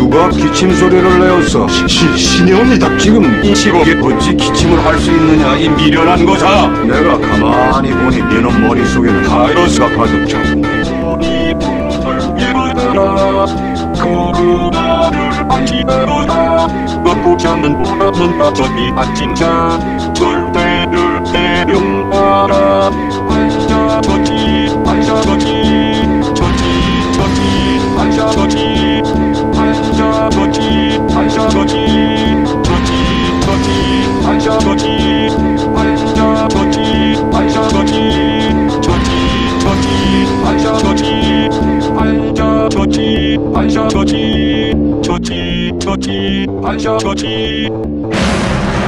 누가 기침 소리를 내었어? 신혜원이다. 지금 이 시국에 어찌 기침을 할 수 있느냐, 이 미련한 거사. 내가 가만히 보니 너는 머릿속에는 바이러스가 가득 차고 코로나를 안티거나 먹고지 않는 보라는 가족이 아침자 절대를 대령하라. 환자 처치, 환자 처치, 처치, 처치, 환자 처치, 환자 처치, 환자 처치, 처치, 처치, 환자 처치, 환자 처치, 환자 처치, 처치, 처치, 환자 처치, 환자 처치, 환자 처치, 처치, 처치, 환자 처치.